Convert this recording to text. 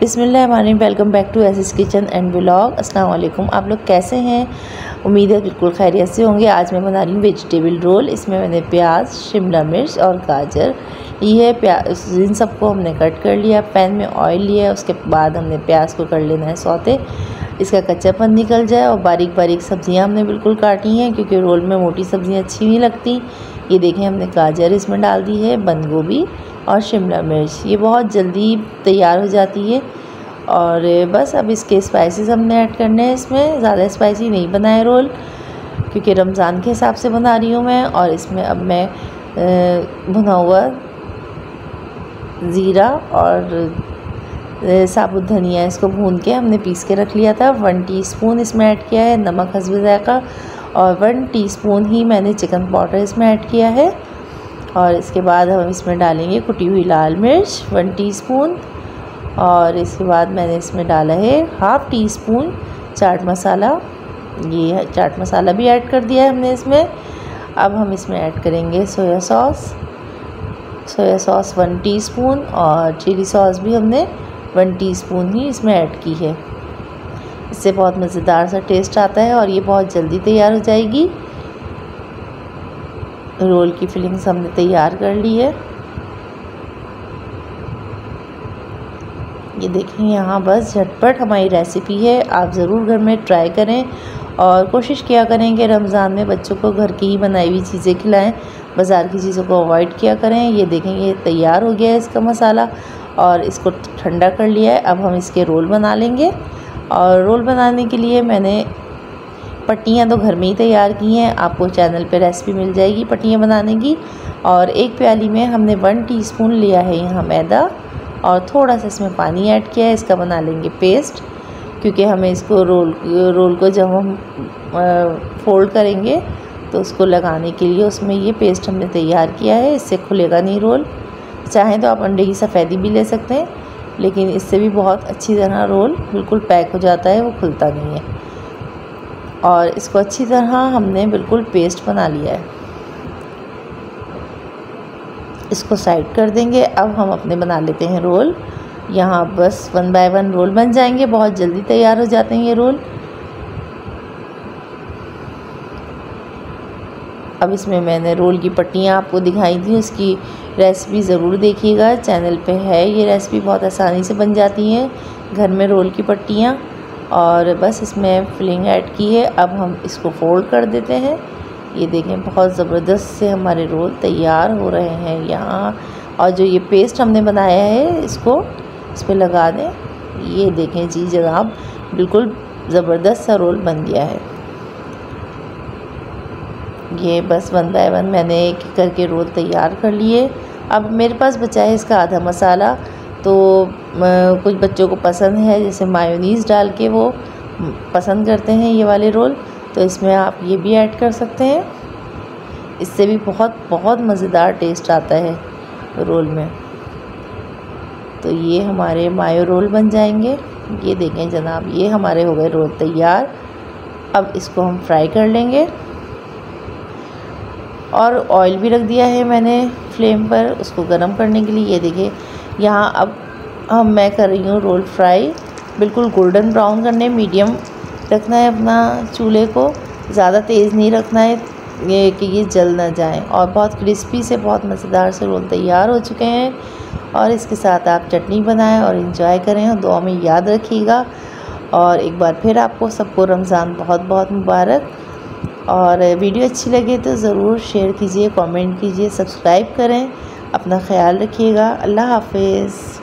बिस्मिल्लाहिर्रहमानिर्रहीम। Welcome back to एसिस kitchen and vlog. अस्सलाम वालेकुम। आप लोग कैसे हैं? उम्मीद है बिल्कुल खैरियत से होंगे। आज मैं बना रही हूँ वेजिटेबल रोल। इसमें मैंने प्याज, शिमला मिर्च और गाजर ली है। प्याज इन सबको हमने कट कर लिया। पैन में ऑयल लिया, उसके बाद हमने प्याज को कर लेना है सौते, इसका कच्चापन निकल जाए। और बारीक बारीक सब्जियां हमने बिल्कुल काटी हैं, क्योंकि रोल में मोटी सब्जियां अच्छी नहीं लगती। ये देखें, हमने गाजर इसमें डाल दी है, बंद गोभी और शिमला मिर्च। ये बहुत जल्दी तैयार हो जाती है। और बस अब इसके स्पाइसेस हमने ऐड करने हैं। इसमें ज़्यादा स्पाइसी नहीं बनाए रोल, क्योंकि रमज़ान के हिसाब से बना रही हूँ मैं। और इसमें अब मैं भुना हुआ ज़ीरा और साबुत धनिया, इसको भून के हमने पीस के रख लिया था। 1 टीस्पून इसमें ऐड किया है नमक हस्बे ज़ायक़ा, और 1 टीस्पून ही मैंने चिकन पाउडर इसमें ऐड किया है। और इसके बाद हम इसमें डालेंगे कुटी हुई लाल मिर्च 1 टीस्पून। और इसके बाद मैंने इसमें डाला है 1/2 टीस्पून चाट मसाला। ये चाट मसाला भी ऐड कर दिया है हमने इसमें। अब हम इसमें ऐड करेंगे सोया सॉस 1 टीस्पून, और चिली सॉस भी हमने 1 टीस्पून ही इसमें ऐड की है। इससे बहुत मज़ेदार सा टेस्ट आता है और ये बहुत जल्दी तैयार हो जाएगी। रोल की फिलिंग्स हमने तैयार कर ली है। ये देखें, यहाँ बस झटपट हमारी रेसिपी है। आप ज़रूर घर में ट्राई करें और कोशिश किया करें कि रमज़ान में बच्चों को घर की ही बनाई हुई चीज़ें खिलाएं, बाज़ार की चीज़ों को अवॉइड किया करें। ये देखें, ये तैयार हो गया है इसका मसाला, और इसको ठंडा कर लिया है। अब हम इसके रोल बना लेंगे। और रोल बनाने के लिए मैंने पट्टियाँ तो घर में ही तैयार की हैं। आपको चैनल पे रेसिपी मिल जाएगी पट्टियाँ बनाने की। और एक प्याली में हमने 1 टीस्पून लिया है यहाँ मैदा, और थोड़ा सा इसमें पानी ऐड किया है। इसका बना लेंगे पेस्ट, क्योंकि हमें इसको रोल को जब हम फोल्ड करेंगे तो उसको लगाने के लिए उसमें ये पेस्ट हमने तैयार किया है। इससे खुलेगा नहीं रोल। चाहें तो आप अंडे की सफ़ेदी भी ले सकते हैं, लेकिन इससे भी बहुत अच्छी तरह रोल बिल्कुल पैक हो जाता है, वो खुलता नहीं है। और इसको अच्छी तरह हमने बिल्कुल पेस्ट बना लिया है। इसको साइड कर देंगे। अब हम अपने बना लेते हैं रोल। यहाँ बस 1 बाय 1 रोल बन जाएंगे, बहुत जल्दी तैयार हो जाते हैं ये रोल। अब इसमें मैंने रोल की पट्टियाँ आपको दिखाई थी, उसकी रेसिपी ज़रूर देखिएगा, चैनल पे है ये रेसिपी। बहुत आसानी से बन जाती हैं घर में रोल की पट्टियाँ। और बस इसमें फिलिंग ऐड की है। अब हम इसको फोल्ड कर देते हैं। ये देखें, बहुत ज़बरदस्त से हमारे रोल तैयार हो रहे हैं यहाँ। और जो ये पेस्ट हमने बनाया है, इसको इस पर लगा दें। ये देखें जी जनाब, बिल्कुल ज़बरदस्त सा रोल बन गया है। ये बस 1 बाय 1 मैंने एक करके रोल तैयार कर लिए। अब मेरे पास बचा है इसका आधा मसाला। तो कुछ बच्चों को पसंद है, जैसे मायोनीज़ डाल के वो पसंद करते हैं ये वाले रोल, तो इसमें आप ये भी ऐड कर सकते हैं। इससे भी बहुत बहुत मज़ेदार टेस्ट आता है रोल में। तो ये हमारे मायो रोल बन जाएंगे। ये देखें जनाब, ये हमारे हो गए रोल तैयार। अब इसको हम फ्राई कर लेंगे। और ऑयल भी रख दिया है मैंने फ्लेम पर उसको गर्म करने के लिए। ये देखिए, यहाँ अब मैं कर रही हूँ रोल फ्राई। बिल्कुल गोल्डन ब्राउन करने, मीडियम रखना है अपना चूल्हे को, ज़्यादा तेज़ नहीं रखना है ये कि ये जल ना जाए। और बहुत क्रिस्पी से, बहुत मज़ेदार से रोल तैयार हो चुके हैं। और इसके साथ आप चटनी बनाएं और इंजॉय करें, और दुआ में याद रखिएगा। और एक बार फिर आपको सबको रमज़ान बहुत बहुत मुबारक। और वीडियो अच्छी लगे तो ज़रूर शेयर कीजिए, कमेंट कीजिए, सब्सक्राइब करें। अपना ख्याल रखिएगा। अल्लाह हाफ़िज़।